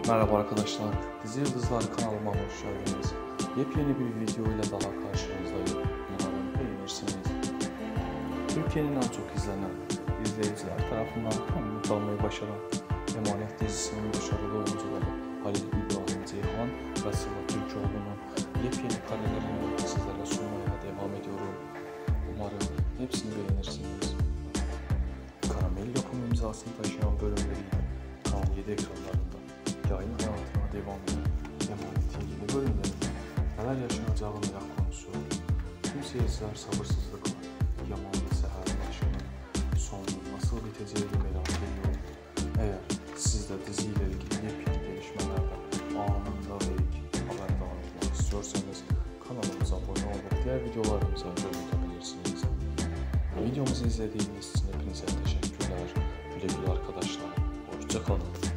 Merhaba arkadaşlar, Dizi Yıldızlar kanalıma hoş geldiniz. Yepyeni bir video ile daha karşınızdayım. Umarım beğenirsiniz. Türkiye'nin en çok izlenen izleyiciler tarafından kanını çalmayı başaran Emanet dizisinin başarılı oyuncuları Halil İbrahim Ceyhan ve Sıla Türkoğlu'nun yepyeni karelerini sizlere sunmaya devam ediyorum. Umarım hepsini beğenirsiniz. Karamel yapım imzasını taşıyan bölümleriyle Kanal 7 ekranlarında yayın hayatına devam eden Emanet'in yeni bölümlerinde neler yaşanacağı merak konusu. Tüm seyirciler sabırsızlıkla Yaman ve Seher'in aşkının sonu nasıl biteceğini merak ediyor. Eğer siz de diziyle ilgili yepyeni gelişmelerden anında ve ilk haberdar olmak istiyorsanız kanalımıza abone olup diğer videolarımıza yorum yapabilirsiniz. Videomuzu izlediğiniz için hepinize teşekkürler. Güle güle arkadaşlar. Hoşça kalın.